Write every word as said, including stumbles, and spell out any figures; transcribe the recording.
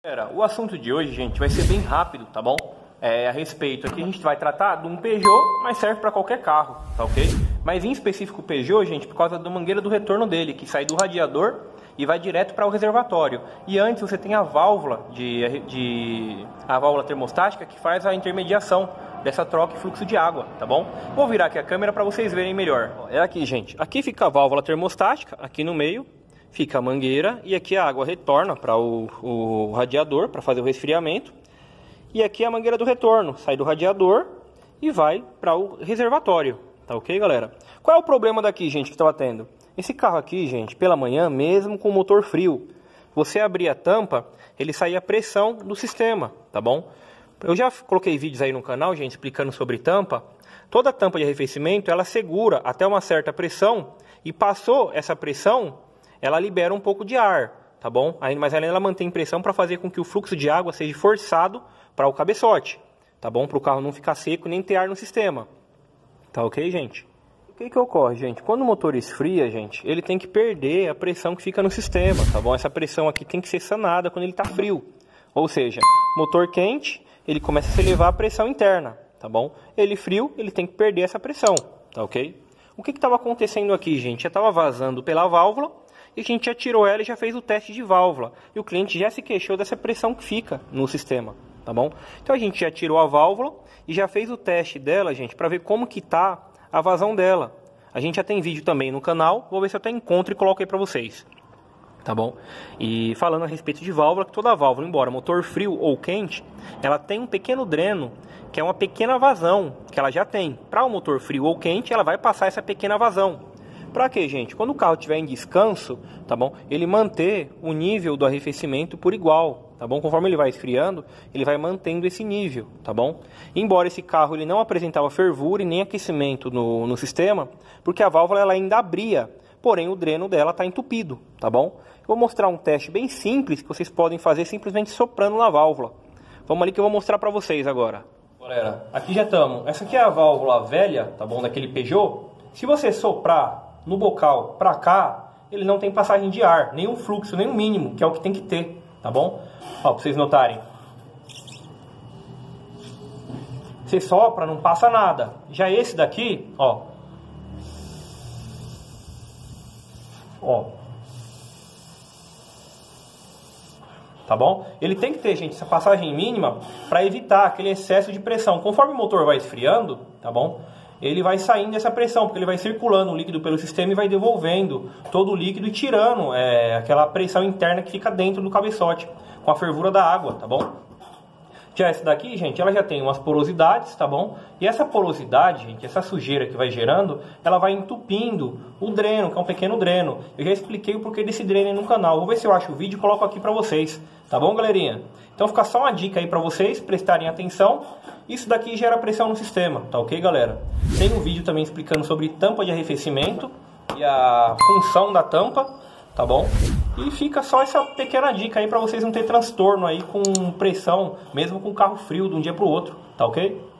Galera, o assunto de hoje, gente, vai ser bem rápido, tá bom? É a respeito aqui, a gente vai tratar de um Peugeot, mas serve para qualquer carro, tá ok? Mas em específico o Peugeot, gente, por causa da mangueira do retorno dele, que sai do radiador e vai direto para o reservatório. E antes você tem a válvula de, de a válvula termostática que faz a intermediação dessa troca e fluxo de água, tá bom? Vou virar aqui a câmera para vocês verem melhor. É aqui, gente. Aqui fica a válvula termostática, aqui no meio fica a mangueira e aqui a água retorna para o, o radiador para fazer o resfriamento. E aqui a mangueira do retorno, sai do radiador e vai para o reservatório, tá ok, galera? Qual é o problema daqui, gente, que estava tendo? Esse carro aqui, gente, pela manhã, mesmo com o motor frio, você abria a tampa, ele saía pressão do sistema, tá bom? Eu já coloquei vídeos aí no canal, gente, explicando sobre tampa. Toda tampa de arrefecimento, ela segura até uma certa pressão e passou essa pressão, ela libera um pouco de ar, tá bom? Mas ela mantém pressão para fazer com que o fluxo de água seja forçado para o cabeçote, tá bom? Para o carro não ficar seco nem ter ar no sistema, tá ok, gente? O que que ocorre, gente? Quando o motor esfria, gente, ele tem que perder a pressão que fica no sistema, tá bom? Essa pressão aqui tem que ser sanada quando ele está frio. Ou seja, motor quente, ele começa a se elevar a pressão interna, tá bom? Ele frio, ele tem que perder essa pressão, tá ok? O que que estava acontecendo aqui, gente? Já estava vazando pela válvula e a gente já tirou ela e já fez o teste de válvula. E o cliente já se queixou dessa pressão que fica no sistema, tá bom? Então a gente já tirou a válvula e já fez o teste dela, gente, para ver como que tá a vazão dela. A gente já tem vídeo também no canal, vou ver se eu até encontro e coloco aí para vocês, tá bom? E falando a respeito de válvula, que toda válvula, embora motor frio ou quente, ela tem um pequeno dreno, que é uma pequena vazão, que ela já tem. Para o motor frio ou quente, ela vai passar essa pequena vazão. Para quê, gente? Quando o carro estiver em descanso, tá bom? Ele manter o nível do arrefecimento por igual, tá bom? Conforme ele vai esfriando, ele vai mantendo esse nível, tá bom? Embora esse carro ele não apresentava fervura e nem aquecimento no, no sistema, porque a válvula ela ainda abria, porém o dreno dela está entupido, tá bom? Eu vou mostrar um teste bem simples que vocês podem fazer simplesmente soprando na válvula. Vamos ali que eu vou mostrar para vocês agora. Galera, aqui já estamos. Essa aqui é a válvula velha, tá bom? Daquele Peugeot. Se você soprar no bocal para cá, ele não tem passagem de ar, nenhum fluxo, nem o mínimo, que é o que tem que ter, tá bom? Ó, para vocês notarem. Você sopra, não passa nada. Já esse daqui, ó. Ó. Tá bom? Ele tem que ter, gente, essa passagem mínima para evitar aquele excesso de pressão. Conforme o motor vai esfriando, tá bom? Ele vai saindo dessa pressão, porque ele vai circulando o líquido pelo sistema e vai devolvendo todo o líquido e tirando é, aquela pressão interna que fica dentro do cabeçote, com a fervura da água, tá bom? Já essa daqui, gente, ela já tem umas porosidades, tá bom? E essa porosidade, gente, essa sujeira que vai gerando, ela vai entupindo o dreno, que é um pequeno dreno. Eu já expliquei o porquê desse dreno aí no canal. Vou ver se eu acho o vídeo e coloco aqui pra vocês, tá bom, galerinha? Então fica só uma dica aí pra vocês prestarem atenção. Isso daqui gera pressão no sistema, tá ok, galera? Tem um vídeo também explicando sobre tampa de arrefecimento e a função da tampa, tá bom? E fica só essa pequena dica aí para vocês não ter transtorno aí com pressão, mesmo com carro frio de um dia para o outro, tá ok?